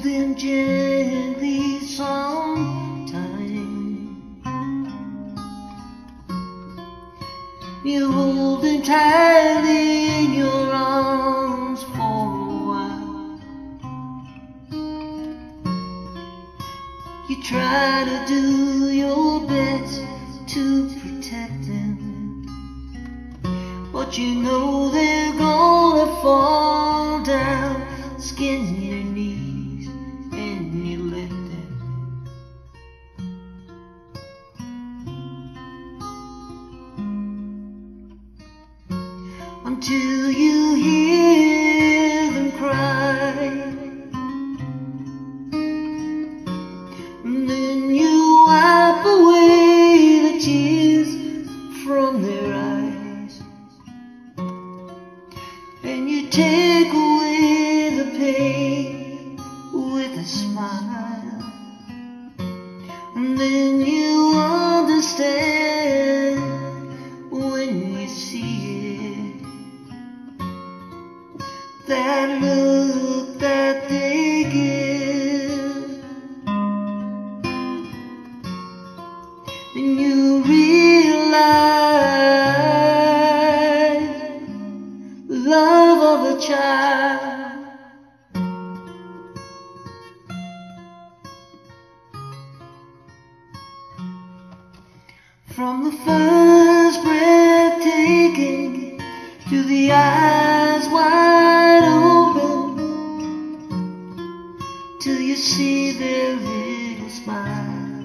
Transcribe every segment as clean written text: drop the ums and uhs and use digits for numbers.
them gently sometime. You hold them tightly in your arms for a while. You try to do your best to protect them, but you know they're gonna fall down, skin your knees, and you let them. Until you hear them cry, and then you wipe away the tears from their eyes, and you take away the pain with a smile, and then you understand when you see it, that look that they give, and you realize the love of a child. From the first breath taken to the eyes wide open, till you see their little smile.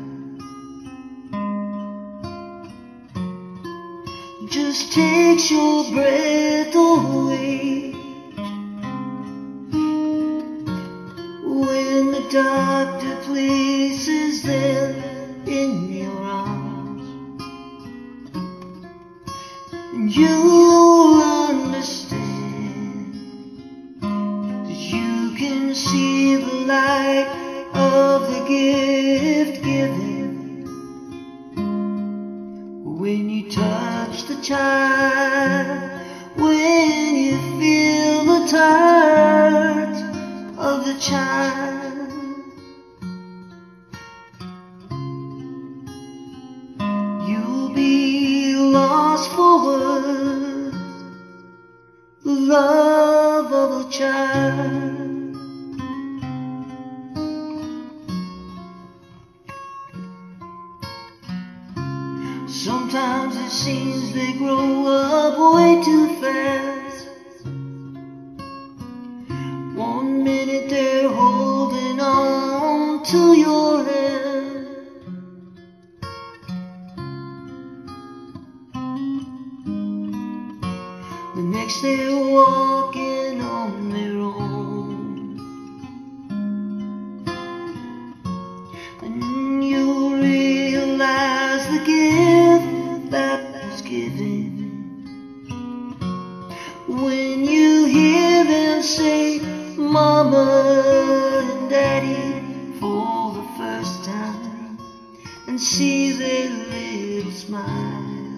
Just takes your breath away when the doctor places them in your arms, and you'll understand, 'cause you can see the light of the gift given when you touch the child, when you feel the touch of the child. You'll be lost for words, the love of a child. Sometimes it seems they grow up way too fast. 1 minute they're holding on to your hand, the next they're walking on their own, and you realize the gift that was given when you hear them say mama and daddy for the first time, and see their little smile.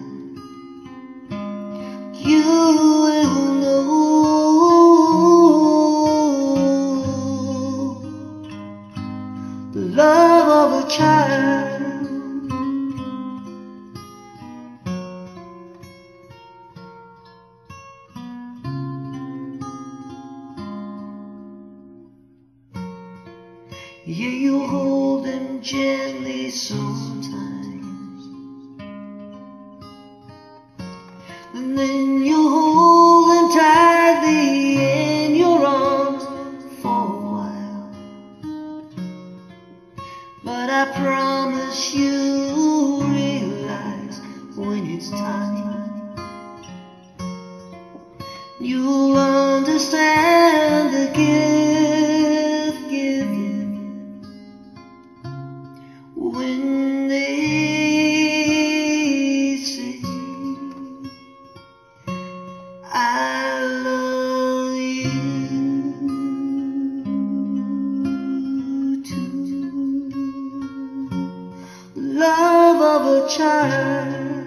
You will know the love of a child. Yeah, you hold them gently sometimes, and then you hold them tightly in your arms for a while. But I promise you'll realize when it's time, you'll understand the gift given when they say I love you too. Love of a child.